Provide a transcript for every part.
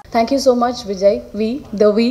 Thank you so much, Vijay. We.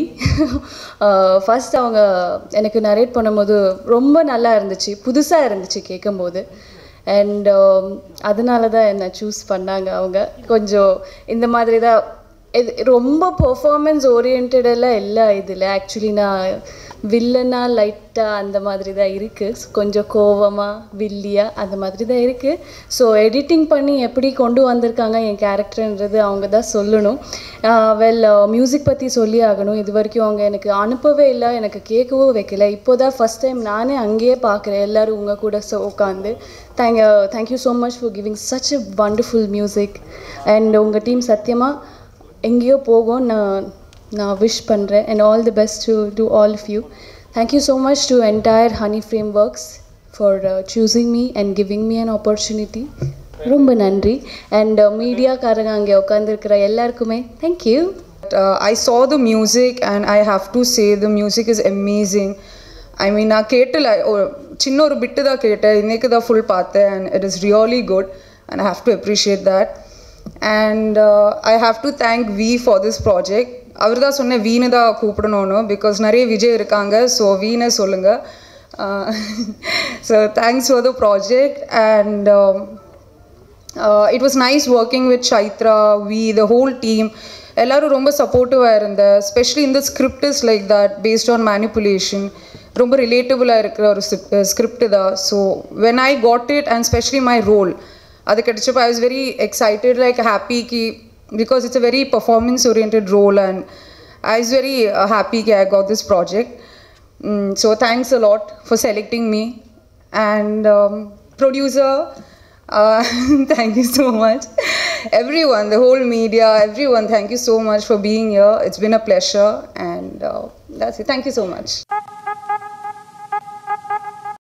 First, அவங்க எனக்கு narrate பண்ணும்போது ரொம்ப நல்லா இருந்துச்சு, புதுசாக இருந்துச்சு கேட்கும்போது. அண்ட் அதனால தான் என்னை சூஸ் பண்ணாங்க. அவங்க கொஞ்சம் இந்த மாதிரி தான் ரொம்ப பெர்ஃபார்மன்ஸ் ஓரியன்டெல்லாம் இல்லை இதில். ஆக்சுவலி நான் வில்லனா லைட்டாக அந்த மாதிரி தான் இருக்குது, கொஞ்சம் கோவமாக வில்லியாக அந்த மாதிரி தான் இருக்குது. ஸோ எடிட்டிங் பண்ணி எப்படி கொண்டு வந்திருக்காங்க என் கேரக்டர்ன்றது அவங்க தான் சொல்லணும். மியூசிக் பற்றி சொல்லி ஆகணும். இது வரைக்கும் அவங்க எனக்கு அனுப்பவே இல்லை, எனக்கு கேட்கவும் வைக்கல. இப்போ தான் ஃபஸ்ட் டைம் நானே அங்கேயே பார்க்குறேன், எல்லோரும் உங்கள் கூட உட்காந்து. Thank you so much for giving such a wonderful music. And உங்கள் டீம் சத்தியமாக எங்கேயோ போகும் நான் விஷ் பண்ணுறேன். And all the best to all of you. Thank you so much to entire honey frameworks for choosing me and giving me an opportunity. ரொம்ப நன்றி. And மீடியாக்காரங்க அங்கே உட்காந்துருக்கிற எல்லாருக்குமே thank you. I saw the music and I have to say the music is amazing. I mean, நான் கேட்டல சின்ன ஒரு பிட்டு தான் கேட்டேன், இன்னைக்கு தான் ஃபுல் பார்த்தேன். And it is really good and I have to appreciate that. And I have to thank V for this project. அவர் தான் சொன்னேன் வீணு தான் கூப்பிடணும்னு, பிகாஸ் நிறைய விஜய் இருக்காங்க. ஸோ வீணை சொல்லுங்கள். So thanks for the project. And it was nice working with Chaitra, V, the whole team. எல்லாரும் ரொம்ப சப்போர்ட்டிவாக இருந்தேன். ஸ்பெஷலி இந்த script is like that, based on manipulation. ரொம்ப ரிலேட்டபுளாக இருக்கிற ஒரு ஸ்கிரிப்ட் தான். So when I got it and specially my role அது கிடைச்சப்போ I was very excited, like happy கி, because it's a very performance oriented role, and I was very happy that I got this project. So thanks a lot for selecting me. And producer, thank you so much. Everyone, the whole media, everyone, thank you so much for being here. It's been a pleasure. And that's it. Thank you so much.